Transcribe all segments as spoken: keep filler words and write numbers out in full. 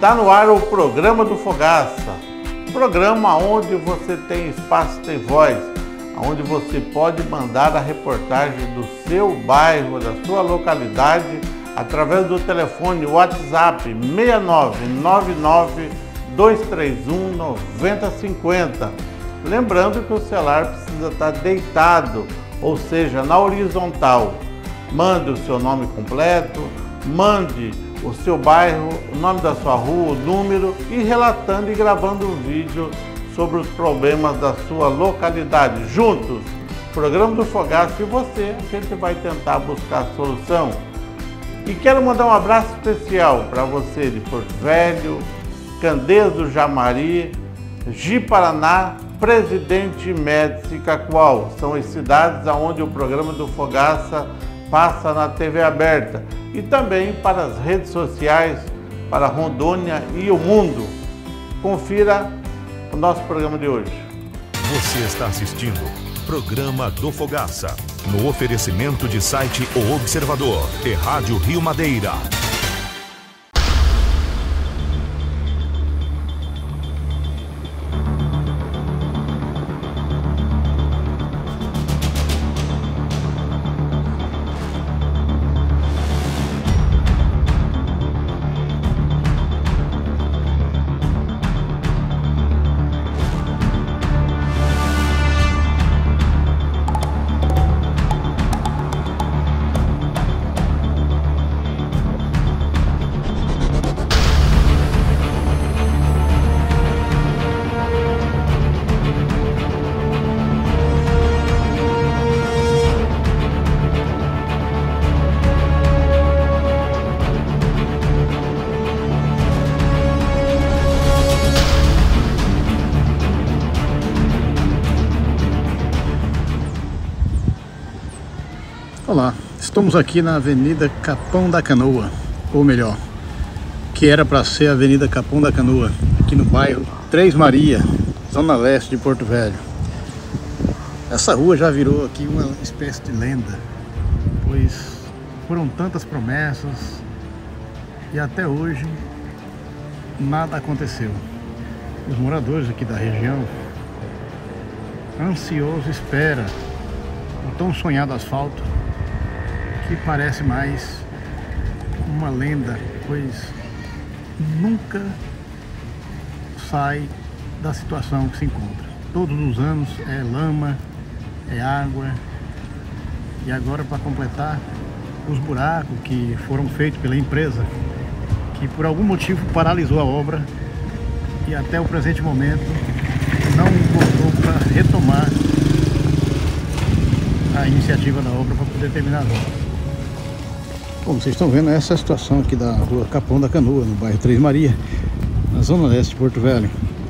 Está no ar o programa do Fogaça, programa onde você tem espaço, tem voz, onde você pode mandar a reportagem do seu bairro, da sua localidade, através do telefone WhatsApp seis nove nove nove, dois três um, nove zero cinco zero. Lembrando que o celular precisa estar deitado, ou seja, na horizontal. Mande o seu nome completo, mande o seu bairro, o nome da sua rua, o número e relatando e gravando um vídeo sobre os problemas da sua localidade. Juntos, programa do Fogaça e você, a gente vai tentar buscar a solução. E quero mandar um abraço especial para você de Porto Velho, Candeias do Jamari, Ji-Paraná, Presidente Médici e Cacoal. São as cidades onde o programa do Fogaça passa na T V aberta. E também para as redes sociais, para Rondônia e o mundo. Confira o nosso programa de hoje. Você está assistindo Programa do Fogaça, no oferecimento de site O Observador e Rádio Rio Madeira. Olá, estamos aqui na Avenida Capão da Canoa, ou melhor, que era para ser a Avenida Capão da Canoa, aqui no bairro Três Marias, zona leste de Porto Velho. Essa rua já virou aqui uma espécie de lenda, pois foram tantas promessas e até hoje nada aconteceu. Os moradores aqui da região, ansiosos, esperam o tão sonhado asfalto, que parece mais uma lenda, pois nunca sai da situação que se encontra. Todos os anos é lama, é água, e agora, para completar, os buracos que foram feitos pela empresa, que por algum motivo paralisou a obra e até o presente momento não voltou para retomar a iniciativa da obra para poder terminar a obra. Como vocês estão vendo, essa é a situação aqui da rua Capão da Canoa, no bairro Três Marias, na zona leste de Porto Velho.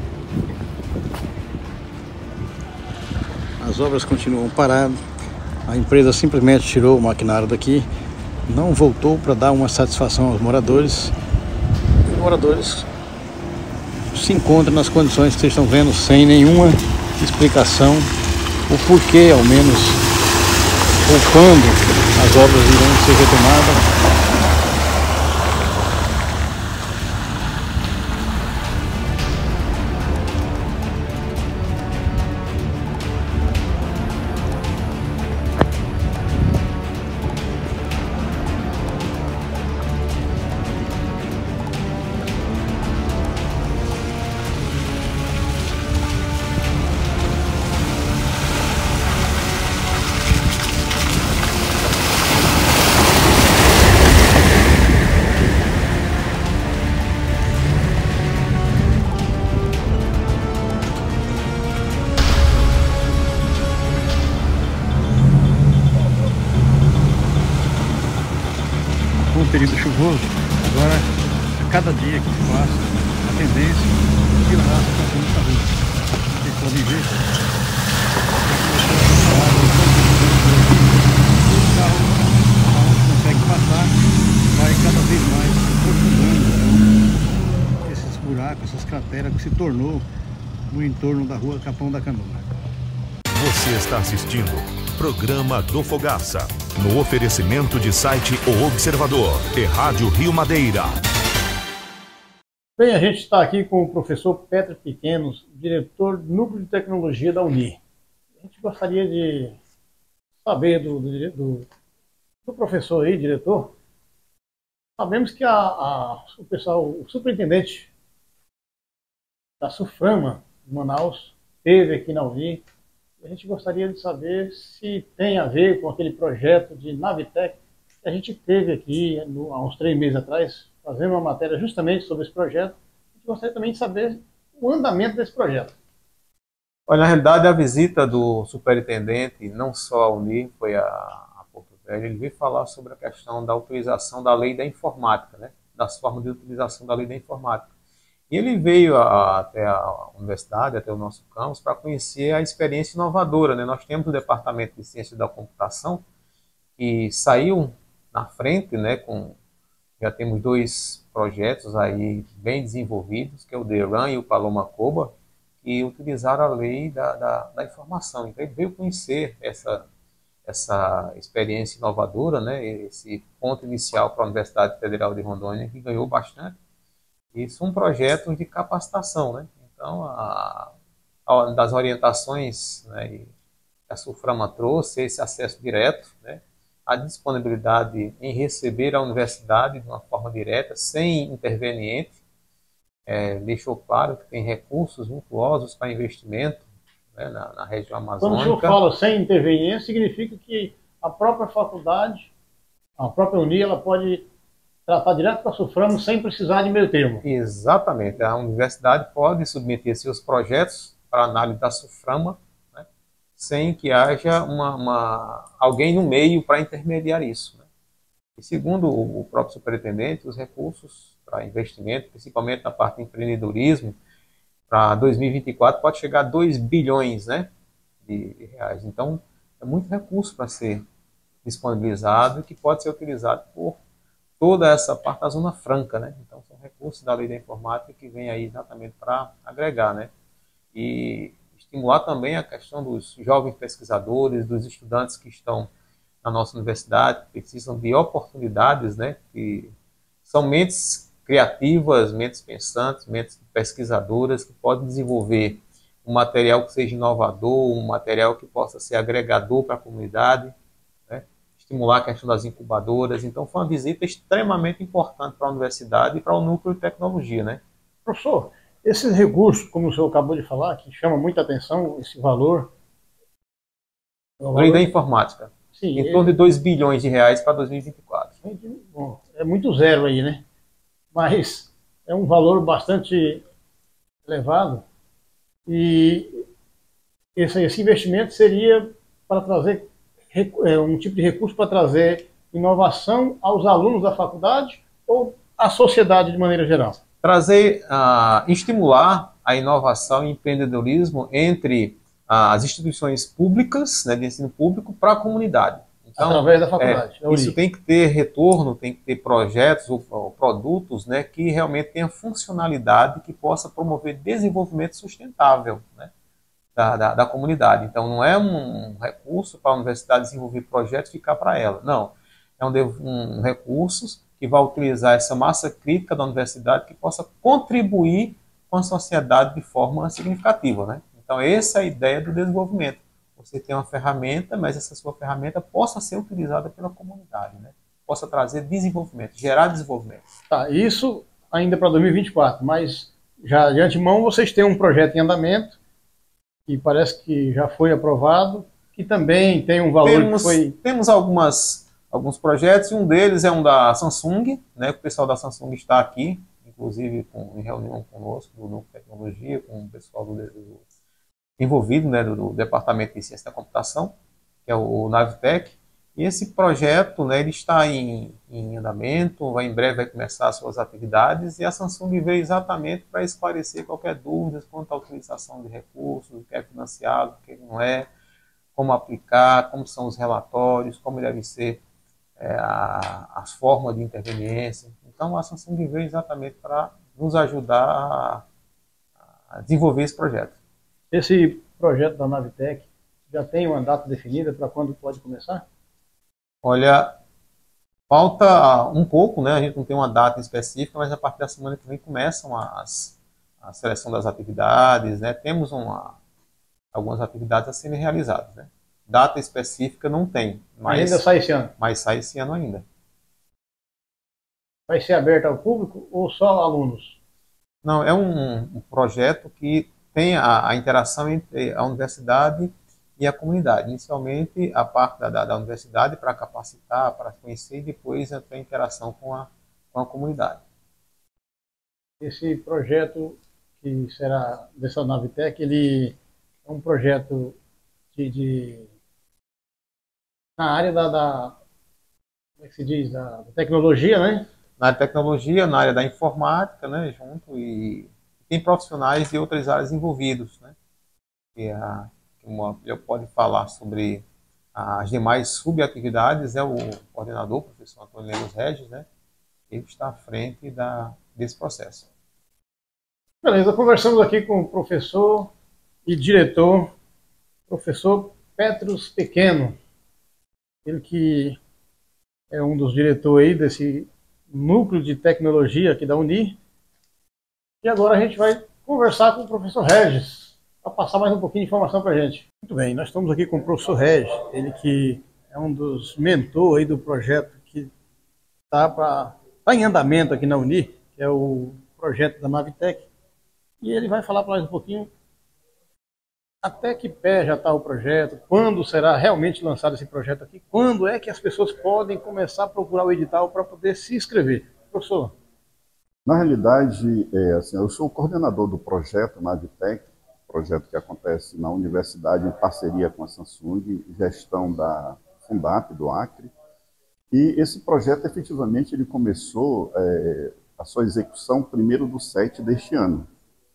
As obras continuam paradas, a empresa simplesmente tirou o maquinário daqui, não voltou para dar uma satisfação aos moradores. Os moradores se encontram nas condições que vocês estão vendo, sem nenhuma explicação, o porquê, ao menos, ou quando as obras irão ser retomadas. Com o período chuvoso, agora a cada dia que se passa, a tendência é piorar a situação dessa rua. Vocês podem ver, o carro não consegue passar, vai cada vez mais aprofundando esses buracos, essas crateras que se tornou no entorno da rua Capão da Canoa. Você está assistindo Programa do Fogaça, no oferecimento de site O Observador e Rádio Rio Madeira. Bem, a gente está aqui com o professor Petro Pequenos, diretor do Núcleo de Tecnologia da Uni. A gente gostaria de saber do, do, do professor aí, diretor. Sabemos que a, a, o pessoal, o superintendente da SUFRAMA de Manaus esteve aqui na Uni. A gente gostaria de saber se tem a ver com aquele projeto de Navitec que a gente teve aqui no, há uns três meses atrás, fazendo uma matéria justamente sobre esse projeto. A gente gostaria também de saber o andamento desse projeto. Olha, na realidade, a visita do superintendente, não só a Uni, foi a, a Porto Velho, ele veio falar sobre a questão da utilização da lei da informática, né? Das formas de utilização da lei da informática. E ele veio a, até a universidade, até o nosso campus, para conhecer a experiência inovadora, né? Nós temos o Departamento de Ciência da Computação, que saiu na frente, né? Com, já temos dois projetos aí bem desenvolvidos, que é o DERAN e o Paloma Coba, que utilizaram a lei da, da, da informação. Então ele veio conhecer essa, essa experiência inovadora, né? Esse ponto inicial para a Universidade Federal de Rondônia, que ganhou bastante. Isso é um projeto de capacitação, né? Então, a, a, das orientações, né, que a SUFRAMA trouxe, esse acesso direto, né? A disponibilidade em receber a universidade de uma forma direta, sem interveniente, é, deixou claro que tem recursos virtuosos para investimento, né, na, na região amazônica. Quando o senhor fala sem interveniente, significa que a própria faculdade, a própria Uni, ela pode tratar direto com a SUFRAMA sem precisar de meio termo. Exatamente. A universidade pode submeter seus projetos para análise da SUFRAMA, né, sem que haja uma, uma, alguém no meio para intermediar isso, né. E segundo o próprio superintendente, os recursos para investimento, principalmente na parte de empreendedorismo, para dois mil e vinte e quatro pode chegar a dois bilhões, né, de reais. Então, é muito recurso para ser disponibilizado e que pode ser utilizado por toda essa parte da Zona Franca, né? Então, são recursos da lei da informática que vem aí exatamente para agregar, né? E estimular também a questão dos jovens pesquisadores, dos estudantes que estão na nossa universidade, que precisam de oportunidades, né? Que são mentes criativas, mentes pensantes, mentes pesquisadoras que podem desenvolver um material que seja inovador, um material que possa ser agregador para a comunidade, estimular a questão das incubadoras. Então, foi uma visita extremamente importante para a universidade e para o núcleo de tecnologia, né? Professor, esses recursos, como o senhor acabou de falar, que chama muita atenção, esse valor... A lei da informática. Sim, em torno de dois bilhões de reais para dois mil e vinte e quatro. Bom, é muito zero aí, né? Mas é um valor bastante elevado. E esse, esse investimento seria para trazer um tipo de recurso para trazer inovação aos alunos da faculdade ou à sociedade de maneira geral? Trazer, uh, estimular a inovação e empreendedorismo entre uh, as instituições públicas, né, de ensino público, para a comunidade. Então, através da faculdade. É, isso tem que ter retorno, tem que ter projetos ou, ou produtos, né, que realmente tenham funcionalidade que possa promover desenvolvimento sustentável, né, Da, da, da comunidade. Então, não é um, um recurso para a universidade desenvolver projetos e ficar para ela. Não. É um, um recurso que vai utilizar essa massa crítica da universidade que possa contribuir com a sociedade de forma significativa, né? Então, essa é a ideia do desenvolvimento. Você tem uma ferramenta, mas essa sua ferramenta possa ser utilizada pela comunidade, né? Possa trazer desenvolvimento, gerar desenvolvimento. Tá, isso ainda para dois mil e vinte e quatro, mas já de antemão vocês têm um projeto em andamento que parece que já foi aprovado, que também tem um valor temos, que foi... Temos algumas, alguns projetos, e um deles é um da Samsung, né? O pessoal da Samsung está aqui, inclusive com, em reunião conosco, do Núcleo de Tecnologia, com o pessoal do, do, envolvido, né, do, do Departamento de Ciência da Computação, que é o, o Navitec. E esse projeto, né, ele está em, em andamento, vai, em breve vai começar as suas atividades, e a Samsung veio exatamente para esclarecer qualquer dúvida quanto à utilização de recursos, o que é financiado, o que não é, como aplicar, como são os relatórios, como devem ser é, a, as formas de interveniência. Então a Samsung veio exatamente para nos ajudar a, a desenvolver esse projeto. Esse projeto da Navitec já tem uma data definida para quando pode começar? Olha, Falta um pouco, né? A gente não tem uma data específica, mas a partir da semana que vem começam as, a seleção das atividades, né? Temos uma, algumas atividades a serem realizadas, né? Data específica não tem, mas ainda sai esse ano. Mas sai esse ano ainda. Vai ser aberto ao público ou só alunos? Não, é um, um projeto que tem a, a interação entre a universidade e a comunidade. Inicialmente, a parte da, da, da universidade para capacitar, para conhecer, e depois a interação com a, com a comunidade. Esse projeto que será dessa Navitec, ele é um projeto de, de na área da, da, como é que se diz, da, da tecnologia, né? Na área de tecnologia, na área da informática, né, junto, e tem profissionais de outras áreas envolvidos, né? Que a, uma, eu pode falar sobre as demais subatividades, né? O coordenador, o professor Antônio Lemos Regis, né? Ele está à frente da, desse processo. Beleza, conversamos aqui com o professor e diretor, professor Petros Pequeno, ele que é um dos diretores aí desse núcleo de tecnologia aqui da Uni. E agora a gente vai conversar com o professor Regis, para passar mais um pouquinho de informação para a gente. Muito bem, nós estamos aqui com o professor Regis, ele que é um dos mentores aí do projeto que está tá em andamento aqui na Uni, que é o projeto da Navitec. E ele vai falar para nós um pouquinho até que pé já está o projeto, quando será realmente lançado esse projeto aqui, quando é que as pessoas podem começar a procurar o edital para poder se inscrever. Professor? Na realidade, é, assim, eu sou o coordenador do projeto Navitec, projeto que acontece na universidade em parceria com a Samsung, gestão da Fundap, do Acre. E esse projeto, efetivamente, ele começou é, a sua execução primeiro do sete deste ano.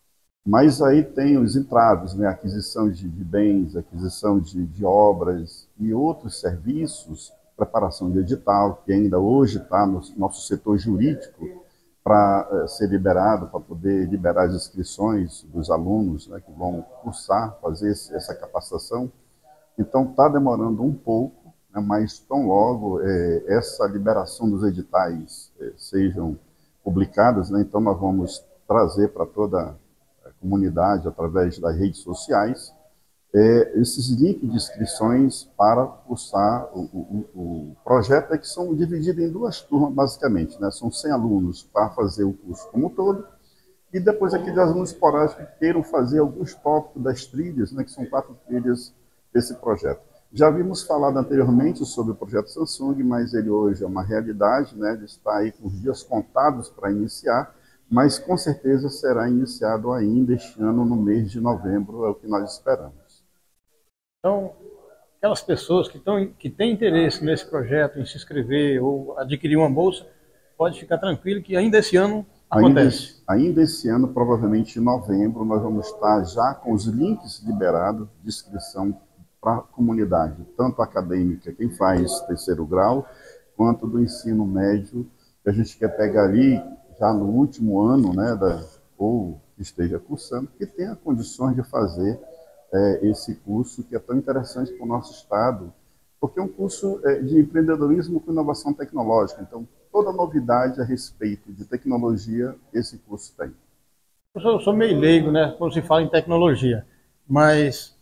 Mas aí tem os entraves, né? Aquisição de, de bens, aquisição de, de obras e outros serviços, preparação de edital, que ainda hoje está no nosso setor jurídico para uh, ser liberado, para poder liberar as inscrições dos alunos, né, que vão cursar, fazer esse, essa capacitação. Então está demorando um pouco, né, mas tão logo eh, essa liberação dos editais eh, sejam publicadas, né, então nós vamos trazer para toda comunidade, através das redes sociais, é, esses links de inscrições para cursar o, o, o projeto, é que são divididos em duas turmas, basicamente, né? São cem alunos para fazer o curso como um todo, e depois aqueles alunos esporádicos que queiram fazer alguns tópicos das trilhas, né? Que são quatro trilhas desse projeto. Já vimos falado anteriormente sobre o projeto Samsung, mas ele hoje é uma realidade, né? Ele está aí com os dias contados para iniciar, mas com certeza será iniciado ainda este ano, no mês de novembro, é o que nós esperamos. Então, aquelas pessoas que, tão, que têm interesse nesse projeto, em se inscrever ou adquirir uma bolsa, pode ficar tranquilo que ainda esse ano acontece. Ainda, ainda esse ano, provavelmente em novembro, nós vamos estar já com os links liberados de inscrição para a comunidade, tanto acadêmica, quem faz terceiro grau, quanto do ensino médio, que a gente quer pegar ali, já no último ano, né, da, ou que esteja cursando, que tenha condições de fazer é, esse curso que é tão interessante para o nosso estado, porque é um curso é, de empreendedorismo com inovação tecnológica. Então, toda novidade a respeito de tecnologia, esse curso tem. Eu sou, eu sou meio leigo, né, quando se fala em tecnologia, mas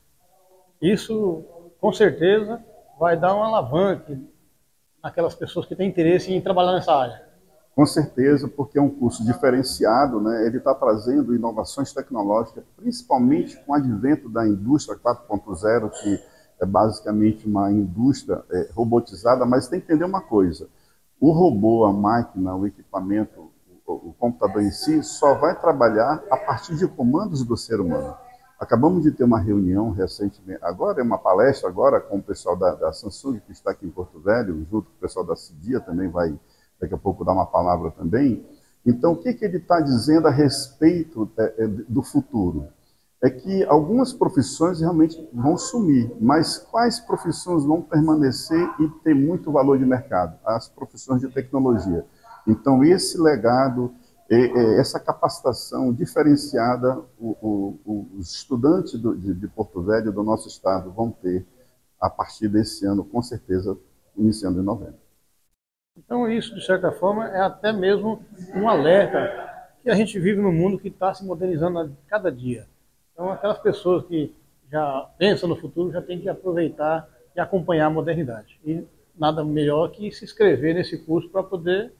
isso, com certeza, vai dar um alavanque naquelas pessoas que têm interesse em trabalhar nessa área. Com certeza, porque é um curso diferenciado, né? Ele está trazendo inovações tecnológicas, principalmente com o advento da indústria quatro ponto zero, que é basicamente uma indústria é, robotizada, mas tem que entender uma coisa, o robô, a máquina, o equipamento, o, o computador em si, só vai trabalhar a partir de comandos do ser humano. Acabamos de ter uma reunião recentemente, agora é uma palestra agora com o pessoal da, da Samsung, que está aqui em Porto Velho, junto com o pessoal da Cidia, também vai daqui a pouco dar uma palavra também. Então, o que, que ele está dizendo a respeito é, do futuro? É que algumas profissões realmente vão sumir, mas quais profissões vão permanecer e ter muito valor de mercado? As profissões de tecnologia. Então, esse legado, essa capacitação diferenciada, o, o, os estudantes do, de, de Porto Velho, do nosso estado, vão ter a partir desse ano, com certeza, iniciando em novembro. Então isso, de certa forma, é até mesmo um alerta que a gente vive num mundo que está se modernizando a cada dia. Então aquelas pessoas que já pensam no futuro já têm que aproveitar e acompanhar a modernidade. E nada melhor que se inscrever nesse curso para poder...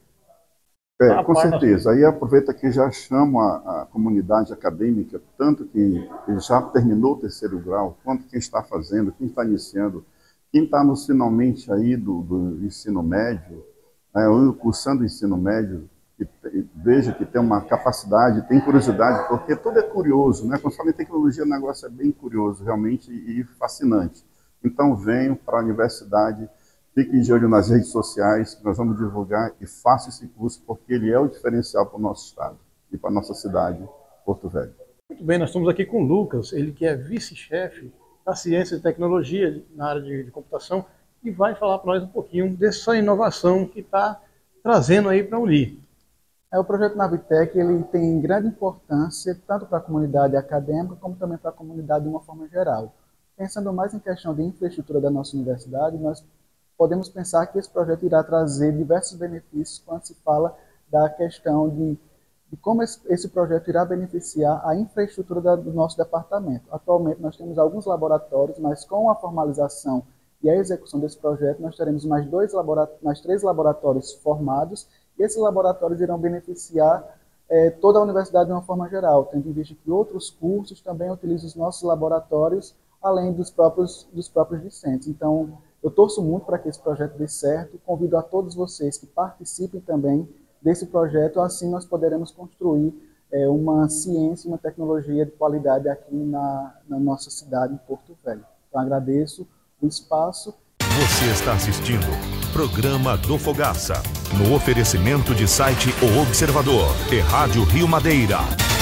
É, com certeza. Aí aproveita que já chamo a, a comunidade acadêmica, tanto que já terminou o terceiro grau, quanto quem está fazendo, quem está iniciando, quem está no finalmente aí do, do ensino médio, né, ou cursando o ensino médio, e, e veja que tem uma capacidade, tem curiosidade, porque tudo é curioso, né? Quando fala em tecnologia, o negócio é bem curioso, realmente, e fascinante. Então venham para a universidade, fiquem de olho nas redes sociais, que nós vamos divulgar, e faça esse curso, porque ele é o diferencial para o nosso estado e para a nossa cidade, Porto Velho. Muito bem, nós estamos aqui com o Lucas, ele que é vice-chefe da Ciência e Tecnologia na área de, de computação, e vai falar para nós um pouquinho dessa inovação que está trazendo aí para a Uni. É, o projeto Navitec ele tem grande importância tanto para a comunidade acadêmica como também para a comunidade de uma forma geral. Pensando mais em questão de infraestrutura da nossa universidade, nós podemos pensar que esse projeto irá trazer diversos benefícios quando se fala da questão de, de como esse, esse projeto irá beneficiar a infraestrutura da, do nosso departamento. Atualmente nós temos alguns laboratórios, mas com a formalização e a execução desse projeto nós teremos mais, dois laboratórios, mais três laboratórios formados, e esses laboratórios irão beneficiar eh, toda a universidade de uma forma geral, tendo em vista que outros cursos também utilizam os nossos laboratórios, além dos próprios, dos próprios discentes. Então, eu torço muito para que esse projeto dê certo, convido a todos vocês que participem também desse projeto, assim nós poderemos construir é, uma ciência e uma tecnologia de qualidade aqui na, na nossa cidade, em Porto Velho. Então agradeço o espaço. Você está assistindo Programa do Fogaça, no oferecimento de site O Observador e Rádio Rio Madeira.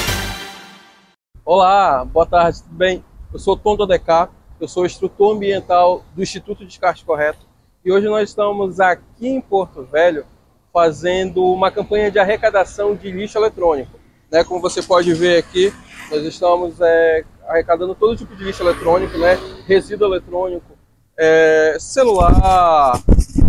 Olá, boa tarde, tudo bem? Eu sou Tom Dodecá. Eu sou instrutor ambiental do Instituto de Descarte Correto e hoje nós estamos aqui em Porto Velho fazendo uma campanha de arrecadação de lixo eletrônico. Né? Como você pode ver aqui, nós estamos é, arrecadando todo tipo de lixo eletrônico, né? Resíduo eletrônico, é, celular,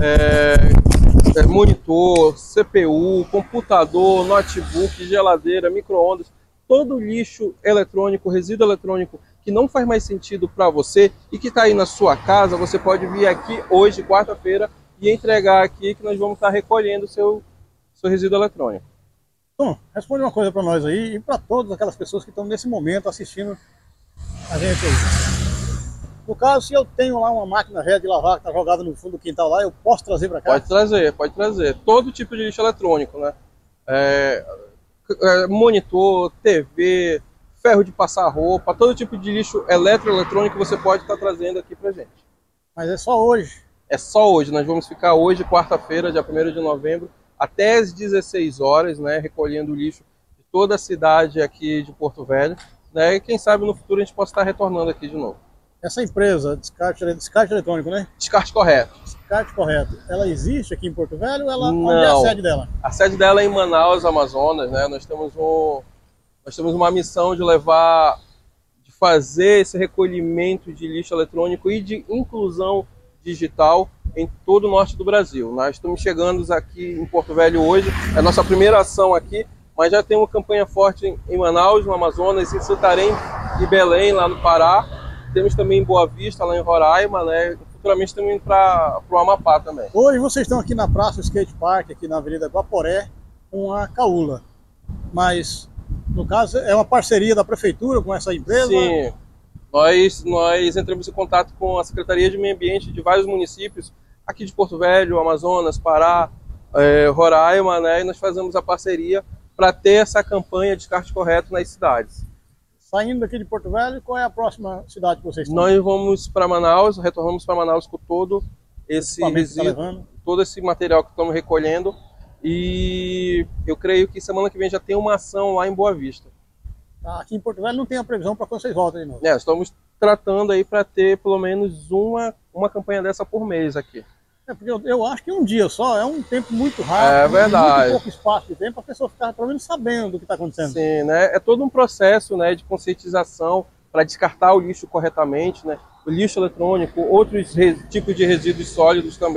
é, é, monitor, C P U, computador, notebook, geladeira, micro-ondas, todo lixo eletrônico, resíduo eletrônico que não faz mais sentido para você e que está aí na sua casa, você pode vir aqui hoje, quarta-feira, e entregar aqui que nós vamos estar recolhendo o seu, seu resíduo eletrônico. Tom, responde uma coisa para nós aí e para todas aquelas pessoas que estão nesse momento assistindo a gente aí. No caso, se eu tenho lá uma máquina velha de lavar que está jogada no fundo do quintal lá, eu posso trazer para cá? Pode trazer, pode trazer. Todo tipo de lixo eletrônico, né? É, é, monitor, T V, ferro de passar roupa, todo tipo de lixo eletroeletrônico que você pode estar trazendo aqui pra gente. Mas é só hoje? É só hoje, nós vamos ficar hoje, quarta-feira, dia primeiro de novembro, até às dezesseis horas, né, recolhendo o lixo de toda a cidade aqui de Porto Velho, né, e quem sabe no futuro a gente possa estar retornando aqui de novo. Essa empresa, Descarte, descarte Eletrônico, né? Descarte Correto. Descarte Correto, ela existe aqui em Porto Velho ou ela, Não. onde é a sede dela? A sede dela é em Manaus, Amazonas, né, nós temos um... Nós temos uma missão de levar, de fazer esse recolhimento de lixo eletrônico e de inclusão digital em todo o norte do Brasil. Nós estamos chegando aqui em Porto Velho hoje, é a nossa primeira ação aqui, mas já tem uma campanha forte em Manaus, no Amazonas, em Santarém e Belém, lá no Pará. Temos também em Boa Vista, lá em Roraima, né? Futuramente estamos indo para o Amapá também. Hoje vocês estão aqui na Praça Skate Park, aqui na Avenida Guaporé, com a Caula, mas... No caso, é uma parceria da Prefeitura com essa empresa? Sim, nós, nós entramos em contato com a Secretaria de Meio Ambiente de vários municípios, aqui de Porto Velho, Amazonas, Pará, é, Roraima, né? E nós fazemos a parceria para ter essa campanha de descarte correto nas cidades. Saindo daqui de Porto Velho, qual é a próxima cidade que vocês estão? Nós vamos para Manaus, retornamos para Manaus com todo esse resíduo, tá todo esse material que estamos recolhendo. E eu creio que semana que vem já tem uma ação lá em Boa Vista. Aqui em Porto Velho não tem a previsão para quando vocês voltem de novo? É, estamos tratando aí para ter pelo menos uma, uma campanha dessa por mês aqui. É, porque eu, eu acho que um dia só é um tempo muito rápido. É verdade. Muito pouco espaço de tempo para a pessoa ficar pelo menos sabendo do que está acontecendo. Sim, né? É todo um processo, né, de conscientização para descartar o lixo corretamente, né? O lixo eletrônico, outros tipos de resíduos sólidos também.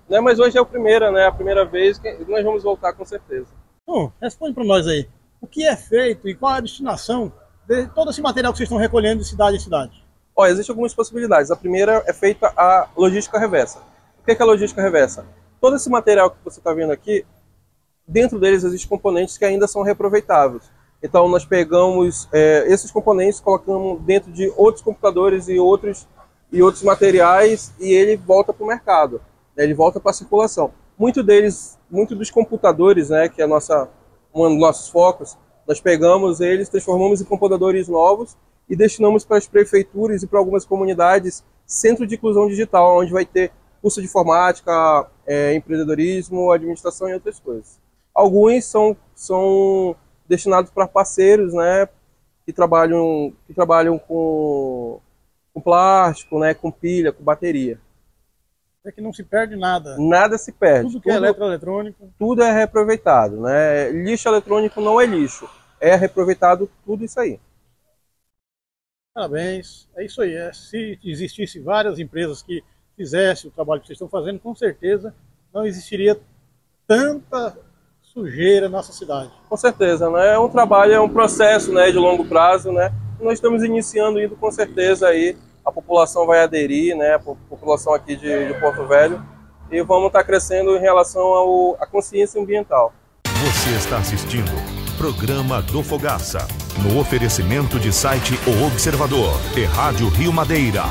né? Mas hoje é a primeira, né? A primeira vez que nós vamos voltar com certeza. Bom, responde para nós aí. O que é feito e qual é a destinação de todo esse material que vocês estão recolhendo de cidade em cidade? Olha, existem algumas possibilidades. A primeira é feita a logística reversa. O que é a logística reversa? Todo esse material que você está vendo aqui, dentro deles existem componentes que ainda são reaproveitáveis. Então nós pegamos é, esses componentes, colocamos dentro de outros computadores e outros, e outros materiais e ele volta para o mercado, né? Ele volta para a circulação. Muito deles, muito dos computadores, né, que é a nossa, um dos nossos focos, nós pegamos eles, transformamos em computadores novos e destinamos para as prefeituras e para algumas comunidades centro de inclusão digital, onde vai ter curso de informática, é, empreendedorismo, administração e outras coisas. Alguns são, são destinados para parceiros, né, que trabalham, que trabalham com, com plástico, né, com pilha, com bateria. É que não se perde nada. Nada se perde. Tudo que é eletroeletrônico. Tudo é reaproveitado, né? Lixo eletrônico não é lixo, é reaproveitado tudo isso aí. Parabéns, é isso aí. É, se existisse várias empresas que fizessem o trabalho que vocês estão fazendo, com certeza não existiria tanta sujeira na nossa cidade. Com certeza, né? É um trabalho, é um processo, né, de longo prazo, né? E nós estamos iniciando indo com certeza aí. A população vai aderir, né, a população aqui de, de Porto Velho, e vamos estar crescendo em relação ao, à consciência ambiental. Você está assistindo Programa do Fogaça, no oferecimento de site O Observador e Rádio Rio Madeira.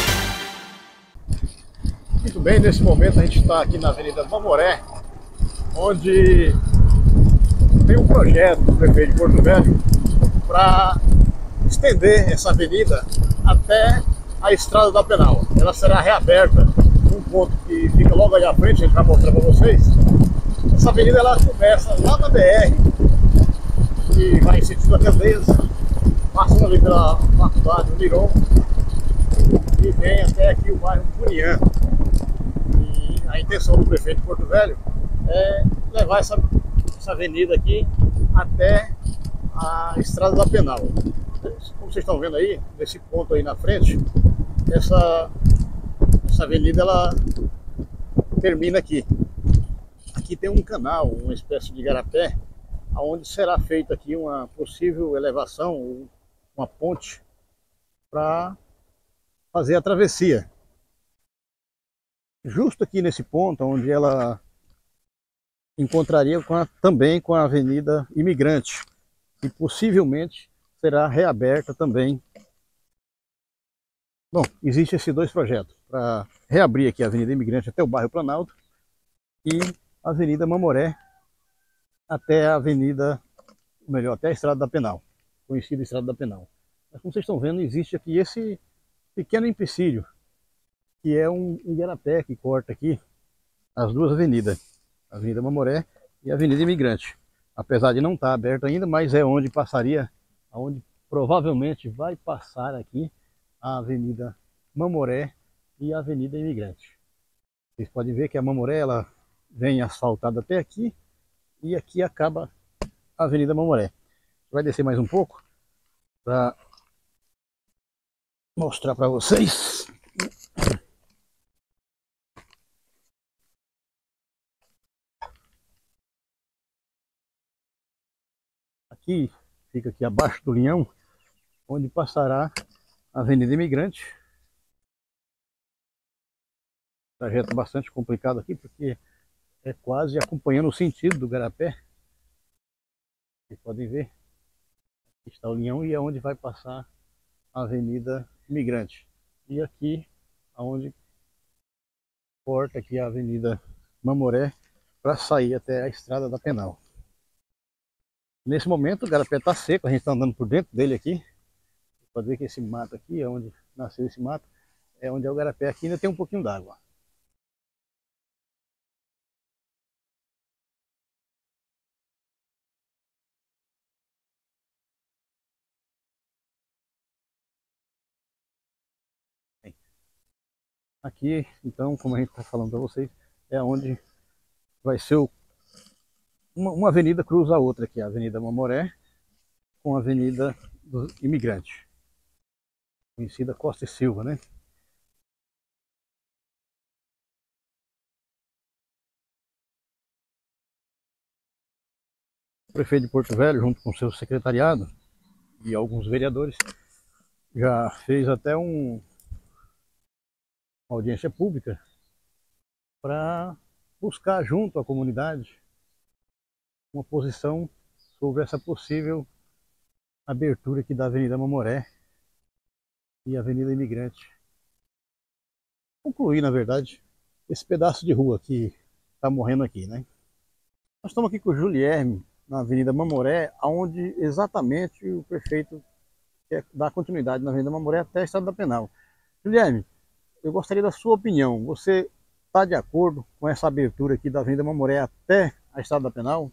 Muito bem, nesse momento a gente está aqui na Avenida Mamoré, onde tem um projeto do prefeito de Porto Velho para estender essa avenida até a Estrada da Penal. Ela será reaberta num ponto que fica logo ali à frente, a gente vai mostrar para vocês. Essa avenida ela começa lá na B R, que vai em sentido da Candeias, passando ali pela faculdade do Miron e vem até aqui o bairro Cunhã. E a intenção do prefeito de Porto Velho é levar essa, essa avenida aqui até a Estrada da Penal. Como vocês estão vendo aí, nesse ponto aí na frente, essa, essa avenida ela termina aqui. Aqui tem um canal, uma espécie de igarapé, onde será feita aqui uma possível elevação, uma ponte, para fazer a travessia. Justo aqui nesse ponto, onde ela encontraria com a, também com a Avenida Imigrante, que possivelmente será reaberta também. Bom, existem esses dois projetos, para reabrir aqui a Avenida Imigrante até o bairro Planalto e a Avenida Mamoré até a Avenida, melhor, até a Estrada da Penal, conhecida Estrada da Penal. Mas como vocês estão vendo, existe aqui esse pequeno empecilho, que é um igarapé que corta aqui as duas avenidas, a Avenida Mamoré e a Avenida Imigrante. Apesar de não estar aberto ainda, mas é onde passaria, onde provavelmente vai passar aqui a Avenida Mamoré e a Avenida Imigrante. Vocês podem ver que a Mamoré ela vem asfaltada até aqui e aqui acaba a Avenida Mamoré. Vai descer mais um pouco para mostrar para vocês. Aqui fica aqui abaixo do Linhão, onde passará a Avenida Imigrante. Trajeto bastante complicado aqui, porque é quase acompanhando o sentido do igarapé. Vocês podem ver, aqui está o Linhão e é onde vai passar a Avenida Imigrante. E aqui, aonde corta aqui a Avenida Mamoré para sair até a Estrada da Penal. Nesse momento o igarapé está seco, a gente está andando por dentro dele aqui. Pode ver que esse mato aqui, é onde nasceu esse mato, é onde é o igarapé. Aqui ainda tem um pouquinho d'água. Aqui, então, como a gente está falando para vocês, é onde vai ser o, uma, uma avenida cruza a outra aqui, a Avenida Mamoré com a Avenida do Imigrante, conhecida Costa e Silva, né? prefeito de Porto Velho, junto com seu secretariado e alguns vereadores, já fez até um, uma audiência pública para buscar junto à comunidade uma posição sobre essa possível abertura aqui da Avenida Mamoré e Avenida Imigrante. Concluir, na verdade, esse pedaço de rua que está morrendo aqui, né? Nós estamos aqui com o Julierme, na Avenida Mamoré, onde exatamente o prefeito quer dar continuidade na Avenida Mamoré até a Estrada da Penal. Julierme, eu gostaria da sua opinião. Você está de acordo com essa abertura aqui da Avenida Mamoré até a Estrada da Penal?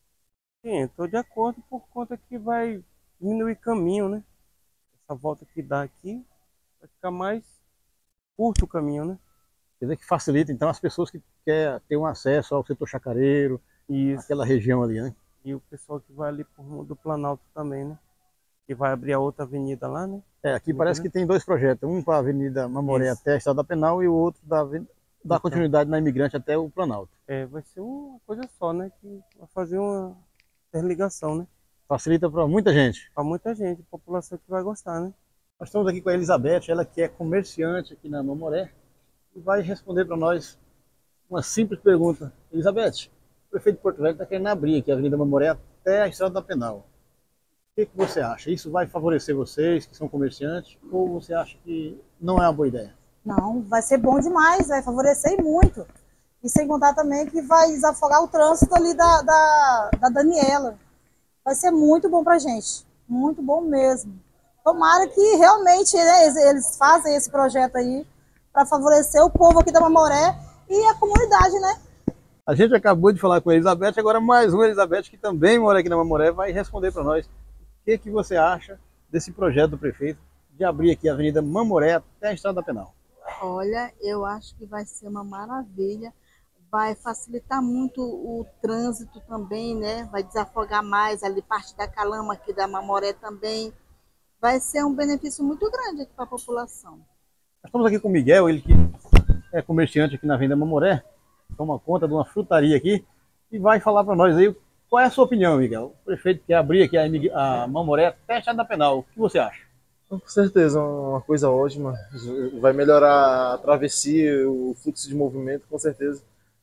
Sim, estou de acordo por conta que vai diminuir caminho, né? Essa volta que dá aqui vai ficar mais curto o caminho, né? Quer dizer que facilita, então, as pessoas que querem ter um acesso ao setor chacareiro, e aquela região ali, né? E o pessoal que vai ali por do Planalto também, né? Que vai abrir a outra avenida lá, né? É, aqui parece que tem dois projetos, um para a Avenida Mamoré Isso. até a Estrada da Penal e o outro da, da Então. continuidade na Imigrante até o Planalto. É, vai ser uma coisa só, né? Que vai fazer uma interligação, né? Facilita para muita gente. Para muita gente, a população que vai gostar, né? Nós estamos aqui com a Elizabeth, ela que é comerciante aqui na Mamoré, e vai responder para nós uma simples pergunta. Elizabeth, o prefeito de Porto Velho está querendo abrir aqui a Avenida Mamoré até a Estrada da Penal. O que, que você acha? Isso vai favorecer vocês que são comerciantes ou você acha que não é uma boa ideia? Não, vai ser bom demais, vai favorecer muito. E sem contar também que vai desafogar o trânsito ali da, da, da Daniela. Vai ser muito bom pra gente, muito bom mesmo. Tomara que realmente, né, eles fazem esse projeto aí para favorecer o povo aqui da Mamoré e a comunidade, né? A gente acabou de falar com a Elizabeth, agora mais uma Elizabeth que também mora aqui na Mamoré vai responder para nós o que, que você acha desse projeto do prefeito de abrir aqui a Avenida Mamoré até a Estrada da Penal. Olha, eu acho que vai ser uma maravilha, vai facilitar muito o trânsito também, né? Vai desafogar mais ali parte da Calama aqui da Mamoré também. Vai ser um benefício muito grande aqui para a população. Nós estamos aqui com o Miguel, ele que é comerciante aqui na Avenida Mamoré, toma conta de uma frutaria aqui e vai falar para nós aí qual é a sua opinião, Miguel. O prefeito quer abrir aqui a, a Mamoré até a Estrada da Penal. O que você acha? Com certeza, uma coisa ótima. Vai melhorar a travessia, o fluxo de movimento, com certeza.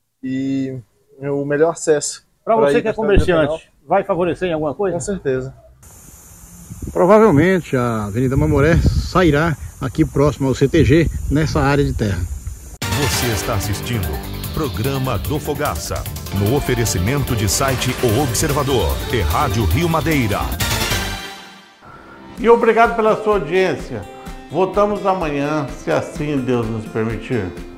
E o melhor acesso. Para você que é comerciante, vai favorecer em alguma coisa? Com certeza. Provavelmente a Avenida Mamoré sairá aqui próximo ao C T G, nessa área de terra. Você está assistindo Programa do Fogaça, no oferecimento de site O Observador e Rádio Rio Madeira. E obrigado pela sua audiência. Voltamos amanhã, se assim Deus nos permitir.